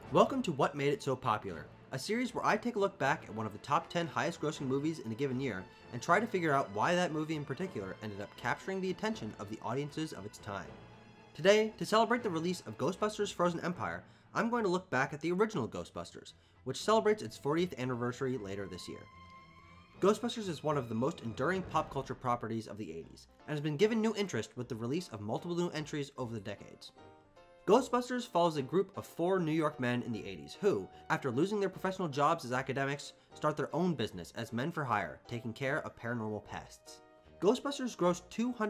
Welcome to What Made It So Popular, a series where I take a look back at one of the top 10 highest grossing movies in a given year and try to figure out why that movie in particular ended up capturing the attention of the audiences of its time. Today, to celebrate the release of Ghostbusters Frozen Empire, I'm going to look back at the original Ghostbusters, which celebrates its 40th anniversary later this year. Ghostbusters is one of the most enduring pop culture properties of the 80s, and has been given new interest with the release of multiple new entries over the decades. Ghostbusters follows a group of 4 New York men in the 80s who, after losing their professional jobs as academics, start their own business as men for hire, taking care of paranormal pests. Ghostbusters grossed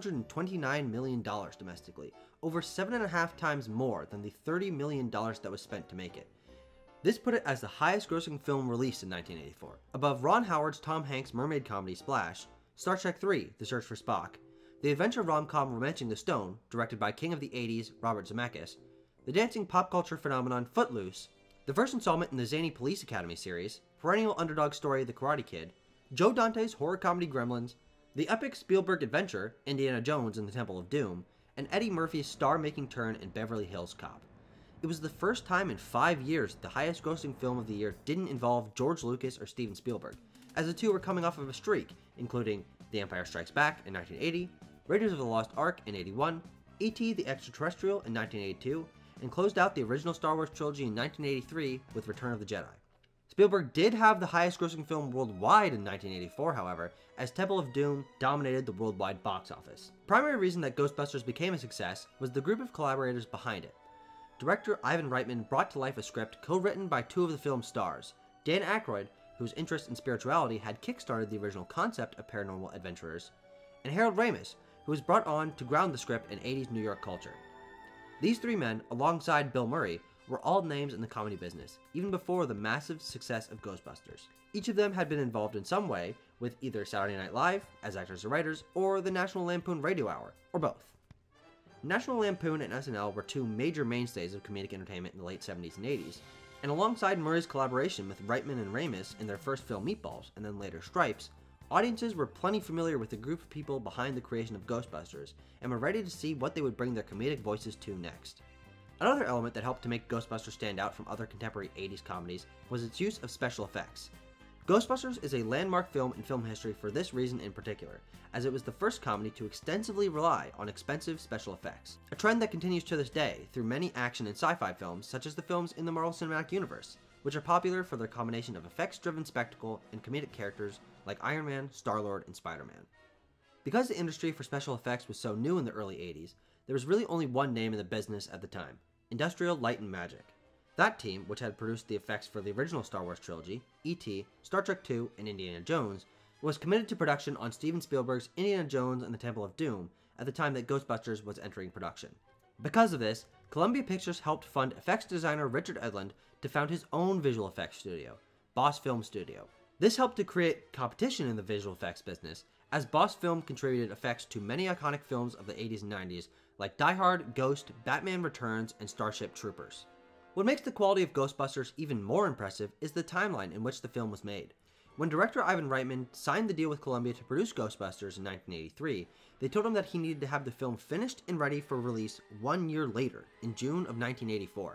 $229 million domestically, over 7.5 times more than the $30 million that was spent to make it. This put it as the highest grossing film released in 1984, above Ron Howard's Tom Hanks mermaid comedy Splash, Star Trek III: The Search for Spock, the adventure rom-com Romancing the Stone, directed by king of the 80s Robert Zemeckis, the dancing pop culture phenomenon Footloose, the first installment in the zany Police Academy series, perennial underdog story The Karate Kid, Joe Dante's horror comedy Gremlins, the epic Spielberg adventure Indiana Jones and the Temple of Doom, and Eddie Murphy's star-making turn in Beverly Hills Cop. It was the first time in 5 years the highest grossing film of the year didn't involve George Lucas or Steven Spielberg, as the two were coming off of a streak, including The Empire Strikes Back in 1980, Raiders of the Lost Ark in 81, E.T. the Extraterrestrial in 1982, and closed out the original Star Wars trilogy in 1983 with Return of the Jedi. Spielberg did have the highest grossing film worldwide in 1984, however, as Temple of Doom dominated the worldwide box office. The primary reason that Ghostbusters became a success was the group of collaborators behind it. Director Ivan Reitman brought to life a script co-written by 2 of the film's stars, Dan Aykroyd, whose interest in spirituality had kickstarted the original concept of paranormal adventurers, and Harold Ramis, who was brought on to ground the script in 80s New York culture. These 3 men, alongside Bill Murray, were all names in the comedy business, even before the massive success of Ghostbusters. Each of them had been involved in some way with either Saturday Night Live, as actors or writers, or the National Lampoon Radio Hour, or both. National Lampoon and SNL were 2 major mainstays of comedic entertainment in the late 70s and 80s, and alongside Murray's collaboration with Reitman and Ramis in their first film Meatballs, and then later Stripes, audiences were plenty familiar with the group of people behind the creation of Ghostbusters, and were ready to see what they would bring their comedic voices to next. Another element that helped to make Ghostbusters stand out from other contemporary 80s comedies was its use of special effects. Ghostbusters is a landmark film in film history for this reason in particular, as it was the first comedy to extensively rely on expensive special effects, a trend that continues to this day through many action and sci-fi films such as the films in the Marvel Cinematic Universe, which are popular for their combination of effects-driven spectacle and comedic characters like Iron Man, Star-Lord, and Spider-Man. Because the industry for special effects was so new in the early 80s, there was really only one name in the business at the time, Industrial Light and Magic. That team, which had produced the effects for the original Star Wars trilogy, E.T., Star Trek II, and Indiana Jones, was committed to production on Steven Spielberg's Indiana Jones and the Temple of Doom at the time that Ghostbusters was entering production. Because of this, Columbia Pictures helped fund effects designer Richard Edlund to found his own visual effects studio, Boss Film Studio. This helped to create competition in the visual effects business, as Boss Film contributed effects to many iconic films of the 80s and 90s like Die Hard, Ghost, Batman Returns, and Starship Troopers. What makes the quality of Ghostbusters even more impressive is the timeline in which the film was made. When director Ivan Reitman signed the deal with Columbia to produce Ghostbusters in 1983, they told him that he needed to have the film finished and ready for release 1 year later, in June of 1984.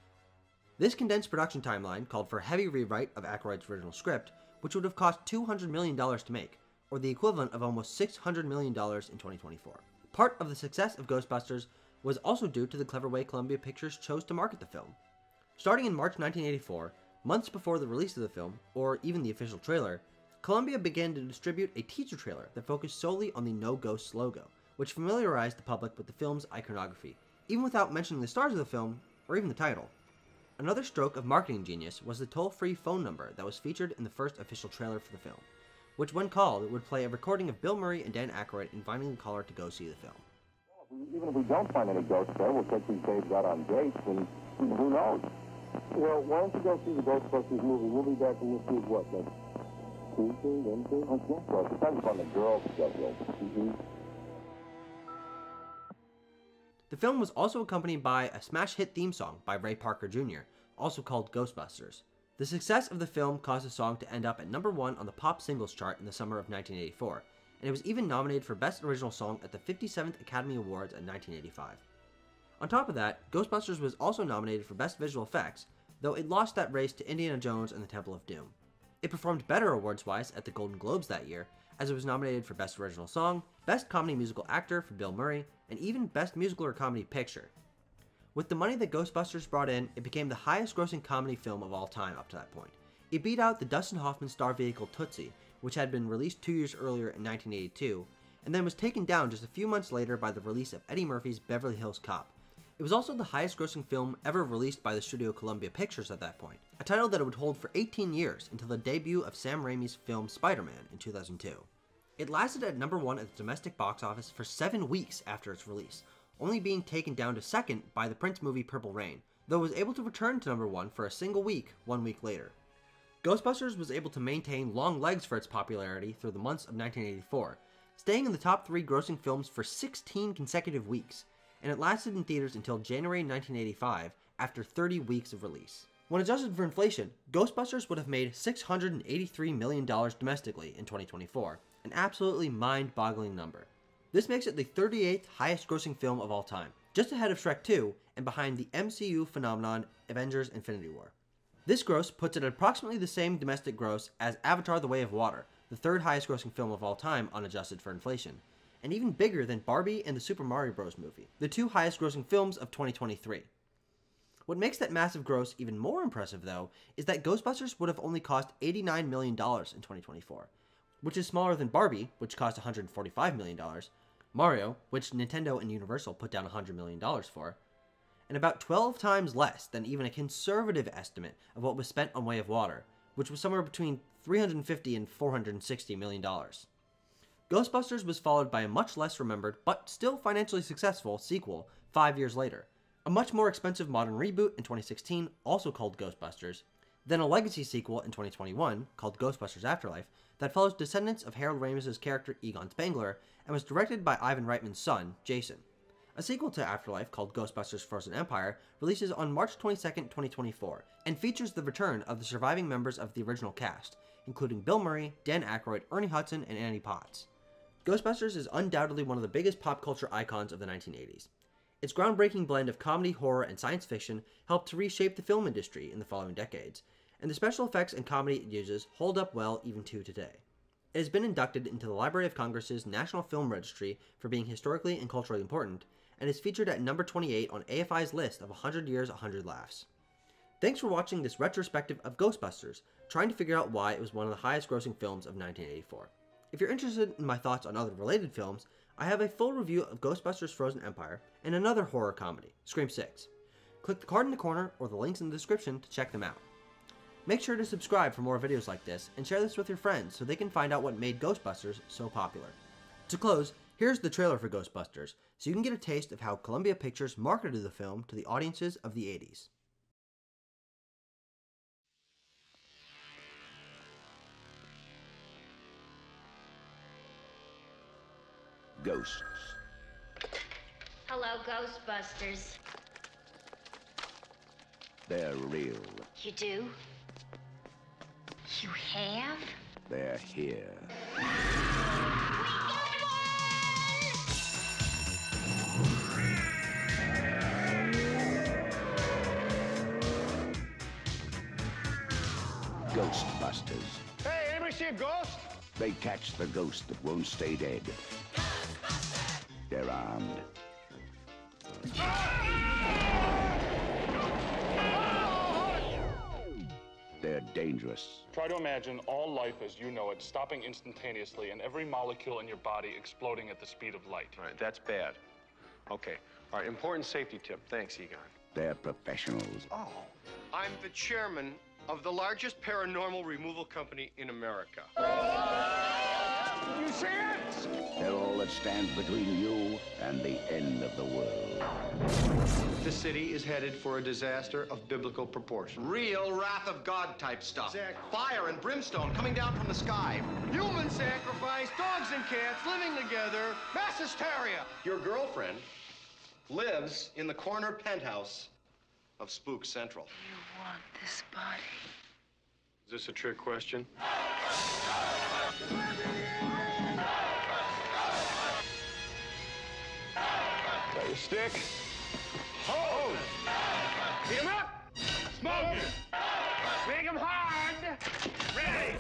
This condensed production timeline called for a heavy rewrite of Aykroyd's original script, which would have cost $200 million to make, or the equivalent of almost $600 million in 2024. Part of the success of Ghostbusters was also due to the clever way Columbia Pictures chose to market the film. Starting in March 1984, months before the release of the film, or even the official trailer, Columbia began to distribute a teaser trailer that focused solely on the No Ghosts logo, which familiarized the public with the film's iconography, even without mentioning the stars of the film, or even the title. Another stroke of marketing genius was the toll-free phone number that was featured in the first official trailer for the film, which when called would play a recording of Bill Murray and Dan Aykroyd inviting the caller to go see the film. Even if we don't find any ghosts there, we'll take these babes out on dates, and who knows? Well, why don't you go see the Ghostbusters movie? We'll be back and we'll see what, then? Tuesday, Wednesday? Okay. Well, it depends on the girl's schedule. The film was also accompanied by a smash hit theme song by Ray Parker Jr., also called Ghostbusters. The success of the film caused the song to end up at number 1 on the pop singles chart in the summer of 1984, and it was even nominated for Best Original Song at the 57th Academy Awards in 1985. On top of that, Ghostbusters was also nominated for Best Visual Effects, though it lost that race to Indiana Jones and the Temple of Doom. It performed better awards-wise at the Golden Globes that year, as it was nominated for Best Original Song, Best Comedy Musical Actor for Bill Murray, and even Best Musical or Comedy Picture. With the money that Ghostbusters brought in, it became the highest-grossing comedy film of all time up to that point. It beat out the Dustin Hoffman star vehicle Tootsie, which had been released 2 years earlier in 1982, and then was taken down just a few months later by the release of Eddie Murphy's Beverly Hills Cop. It was also the highest-grossing film ever released by the studio Columbia Pictures at that point, a title that it would hold for 18 years until the debut of Sam Raimi's film Spider-Man in 2002. It lasted at number 1 at the domestic box office for 7 weeks after its release, only being taken down to second by the Prince movie Purple Rain, though it was able to return to number 1 for a single week 1 week later. Ghostbusters was able to maintain long legs for its popularity through the months of 1984, staying in the top 3 grossing films for 16 consecutive weeks, and it lasted in theaters until January 1985 after 30 weeks of release. When adjusted for inflation, Ghostbusters would have made $683 million domestically in 2024, an absolutely mind-boggling number. This makes it the 38th highest-grossing film of all time, just ahead of Shrek 2 and behind the MCU phenomenon Avengers Infinity War. This gross puts it at approximately the same domestic gross as Avatar: The Way of Water, the 3rd highest-grossing film of all time unadjusted for inflation, and even bigger than Barbie and the Super Mario Bros. Movie, the 2 highest-grossing films of 2023. What makes that massive gross even more impressive, though, is that Ghostbusters would have only cost $89 million in 2024, which is smaller than Barbie, which cost $145 million, Mario, which Nintendo and Universal put down $100 million for, and about 12 times less than even a conservative estimate of what was spent on Way of Water, which was somewhere between $350 and $460 million. Ghostbusters was followed by a much less remembered, but still financially successful, sequel 5 years later, a much more expensive modern reboot in 2016, also called Ghostbusters, then a legacy sequel in 2021, called Ghostbusters Afterlife, that follows descendants of Harold Ramis' character Egon Spengler, and was directed by Ivan Reitman's son, Jason. A sequel to Afterlife, called Ghostbusters Frozen Empire, releases on March 22, 2024, and features the return of the surviving members of the original cast, including Bill Murray, Dan Aykroyd, Ernie Hudson, and Annie Potts. Ghostbusters is undoubtedly one of the biggest pop culture icons of the 1980s. Its groundbreaking blend of comedy, horror, and science fiction helped to reshape the film industry in the following decades, and the special effects and comedy it uses hold up well even to today. It has been inducted into the Library of Congress's National Film Registry for being historically and culturally important, and is featured at number 28 on AFI's list of 100 Years, 100 Laughs. Thanks for watching this retrospective of Ghostbusters, trying to figure out why it was one of the highest grossing films of 1984. If you're interested in my thoughts on other related films, I have a full review of Ghostbusters Frozen Empire and another horror comedy, Scream 6. Click the card in the corner or the links in the description to check them out. Make sure to subscribe for more videos like this and share this with your friends so they can find out what made Ghostbusters so popular. To close, here's the trailer for Ghostbusters, so you can get a taste of how Columbia Pictures marketed the film to the audiences of the 80s. Ghosts. Hello, Ghostbusters. They're real. You do? You have? They're here. Ghostbusters. Hey, anybody see a ghost? They catch the ghost that won't stay dead. They're armed. They're dangerous. Try to imagine all life as you know it stopping instantaneously and every molecule in your body exploding at the speed of light. All right, that's bad. Okay. All right, important safety tip. Thanks, Egon. They're professionals. Oh. I'm the chairman of the largest paranormal removal company in America. You see it? They're all that stands between you and the end of the world. The city is headed for a disaster of biblical proportion. Real wrath of God type stuff. Exactly. Fire and brimstone coming down from the sky. Human sacrifice, dogs and cats living together, mass hysteria. Your girlfriend lives in the corner penthouse of Spook Central. You want this body? Is this a trick question? Got your stick? Hold! Beat him up! Smoking! Make him hard! Ready!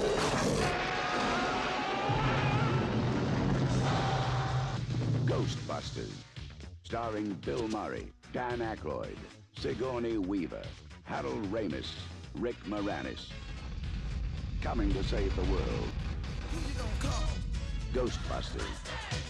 Ghostbusters. Starring Bill Murray, Dan Aykroyd, Sigourney Weaver, Harold Ramis, Rick Moranis. Coming to save the world. Ghostbusters.